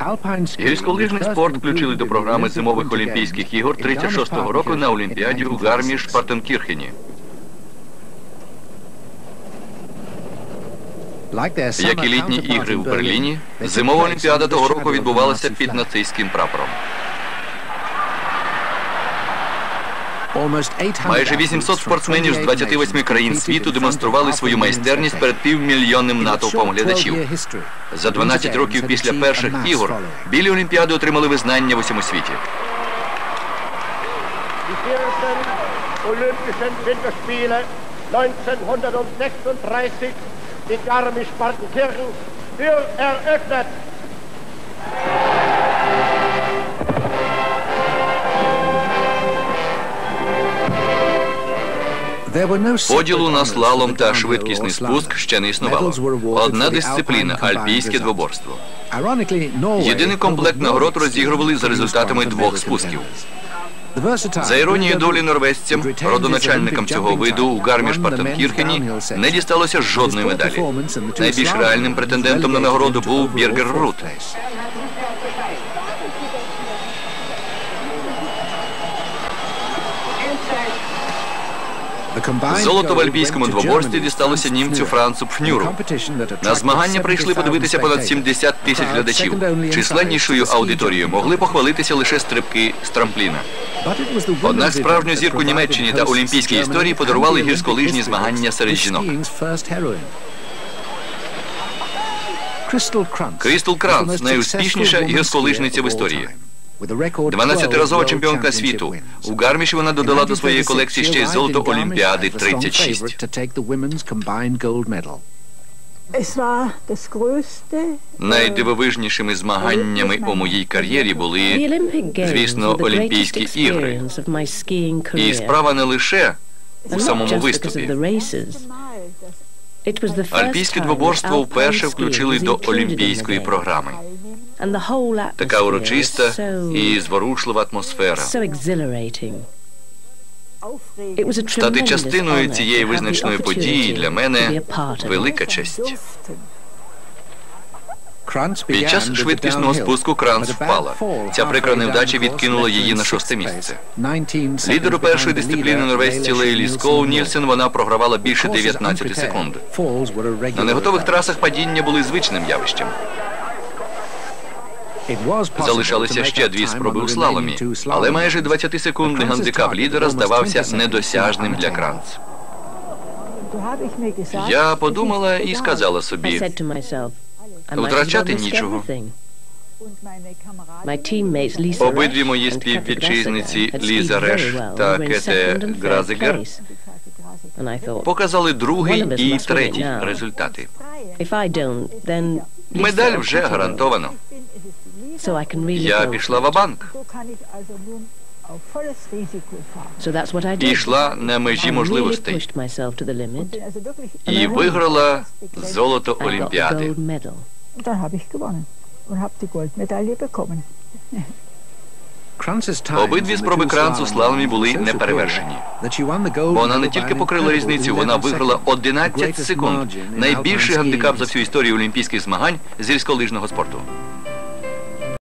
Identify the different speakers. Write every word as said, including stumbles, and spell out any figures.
Speaker 1: Гірськолижний спорт включили до програми зимових Олімпійських ігор тридцять шостого року на Олімпіаді у Гарміш-Партенкірхені. Як і літні ігри в Берліні, зимова Олімпіада того року відбувалася під нацистським прапором. Майже вісімсот спортсменів з двадцяти восьми країн світу демонстрували свою майстерність перед півмільйонним натовпом глядачів. За дванадцять років після перших ігор білі Олімпіади отримали визнання в усьому світі.
Speaker 2: in Garmisch-Partenkirchen für eröffnet.
Speaker 1: Поділу на слалом та швидкісний спуск ще не існувало. Одна дисципліна – альпійське двоборство. Єдиний комплект нагород розігрували за результатами двох спусків. За іронією долі норвезцям, родоначальникам цього виду у Гарміш-Партенкірхені не дісталося жодної медалі. Найбільш реальним претендентом на нагороду був Біргер Рут. Золото в альпійському двоборстві дісталося німцю Францу Пфнюру. На змагання прийшли подивитися понад сімдесят тисяч глядачів. Численнішою аудиторією могли похвалитися лише стрибки з трампліна. Однак справжню зірку Німеччині та олімпійській історії подарували гірськолижні змагання серед жінок. Крістл Кранц – найуспішніша гірськолижниця в історії. дванадцятиразова чемпіонка світу. У Гарміші вона додала до своєї колекції ще й золото Олімпіади тридцять шість. Найдивовижнішими змаганнями у моїй кар'єрі були, звісно, Олімпійські ігри. І справа не лише у самому виступі. Альпійське двоборство вперше включили до олімпійської програми. Така урочиста і зворушлива атмосфера. Стати частиною цієї визначної події для мене – велика честь. Під час швидкісного спуску Кранц впала. Ця прикра невдача відкинула її на шосте місце. Лідеру першої дисципліни норвезці Лейлі Скоу Нільсен вона програвала більше дев'ятнадцяти секунд. На неготових трасах падіння були звичним явищем. Залишалися ще дві спроби у слаломі, але майже двадцятисекундний гандикап лідера здавався недосяжним для Кранц. Я подумала і сказала собі, втрачати нічого. Обидві мої співвітчизниці Ліза Реш та Кете Гразегер показали другий і третій результати. Медаль вже гарантовано. Я пішла ва-банк. І йшла на межі можливостей. І виграла золото Олімпіади. Обидві спроби Кранц у слаломі були неперевершені. Вона не тільки покрила різницю, вона виграла одинадцять секунд. Найбільший гандикап за всю історію олімпійських змагань з гірськолижного спорту.